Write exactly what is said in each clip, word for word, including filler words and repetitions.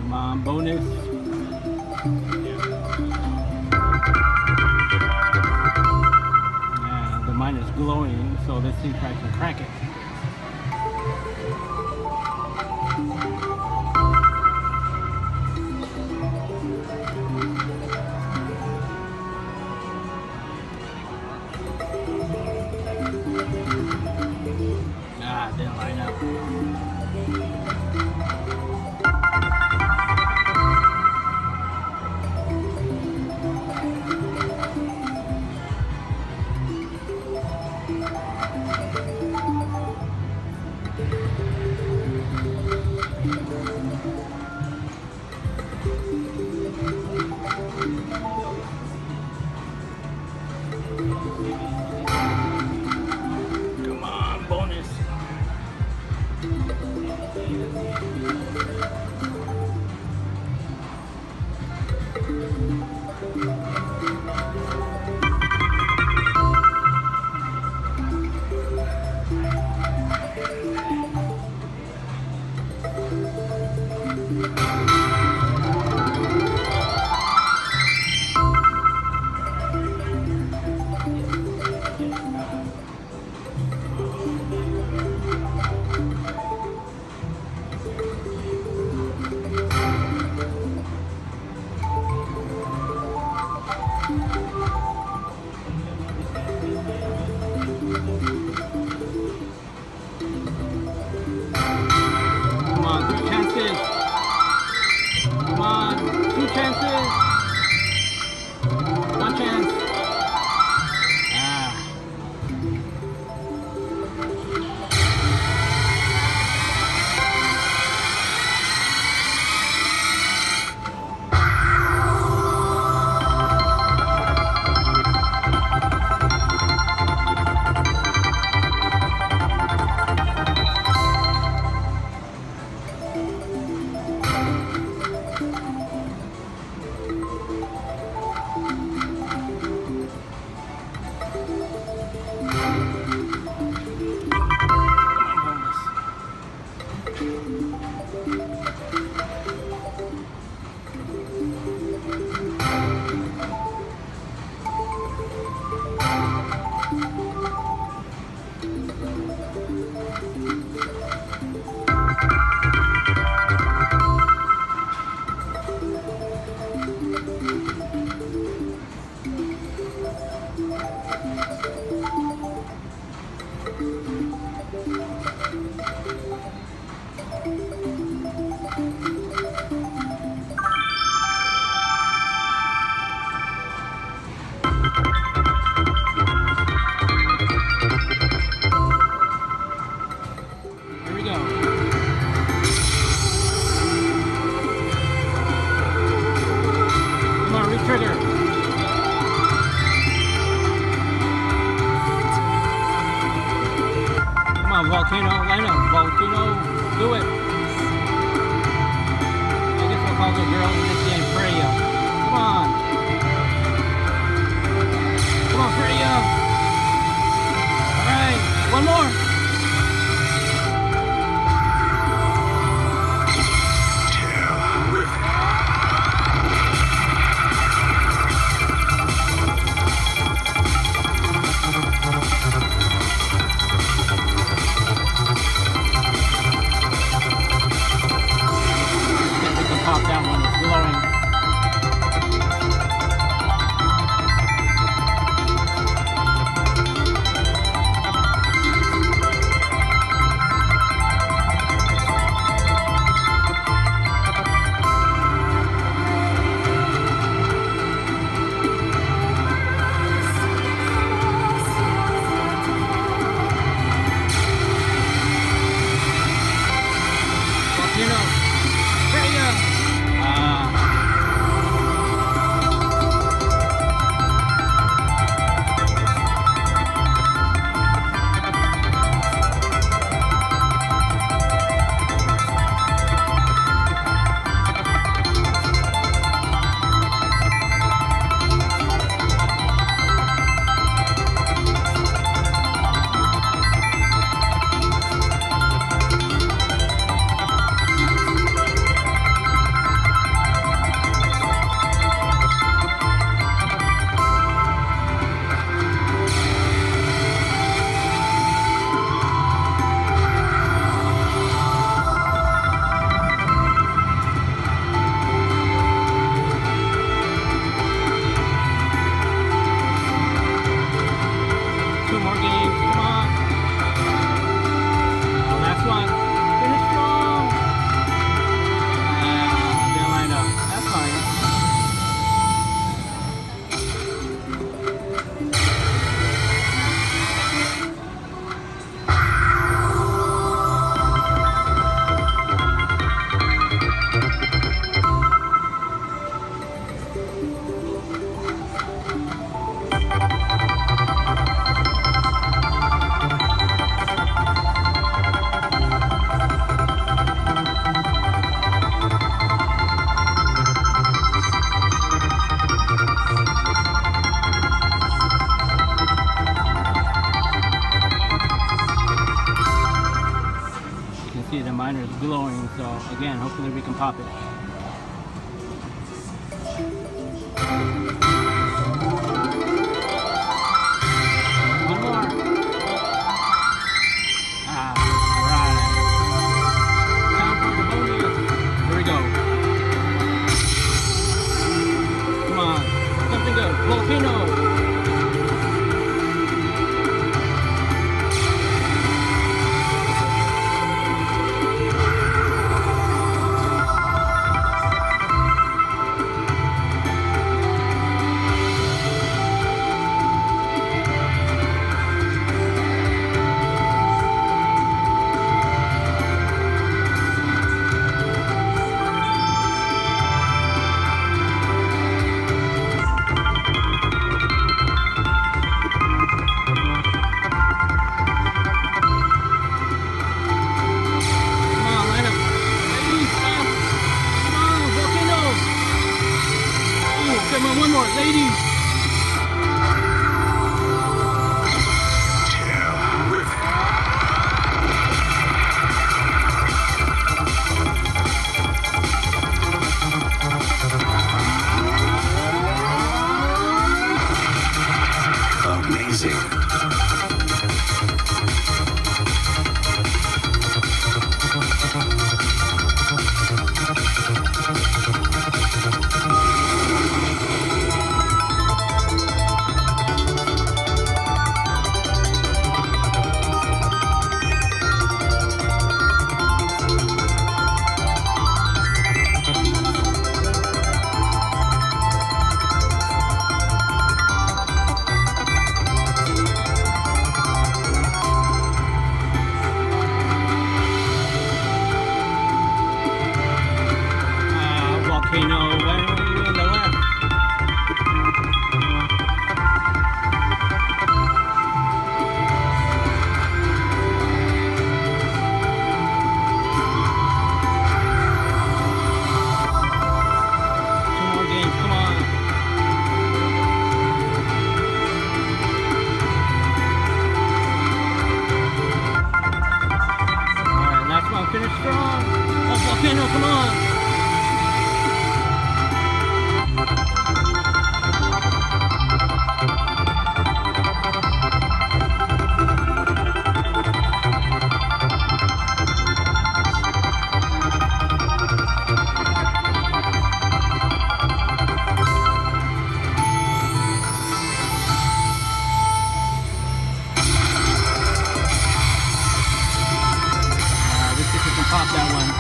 Come on, bonus. Yeah, the mine is glowing, so let's see if I can crack it. Ah, didn't line up. Come on, bonus. Come on, three chances. Come on, two chances. One chance. Ah. Here we go. Come on, re-trigger. Come on, volcano, line up, volcano, do it. I guess we'll call the girl in this game Freya. Come on. Come on, Freya. Alright, one more. Pop that one, it's glowing. Volcano. Freya. Ah. So again, hopefully we can pop it. One more. Ah, right. Time for the bonus. Here we go. Come on, something good. Volcano. One more, ladies. Amazing. Volcano, way on the left. Two more games, come on. Alright, last one, finish strong. Oh, Volcano, come on. Pop that one.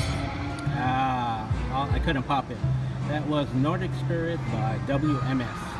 Ah, well, I couldn't pop it. That was Nordic Spirit by W M S.